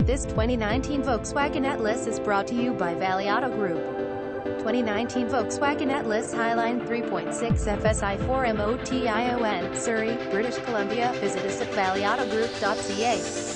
This 2019 Volkswagen Atlas is brought to you by Valley Auto Group. 2019 Volkswagen Atlas Highline 3.6 FSI 4 MOTION, Surrey, British Columbia. Visit us at valleyautogroup.ca.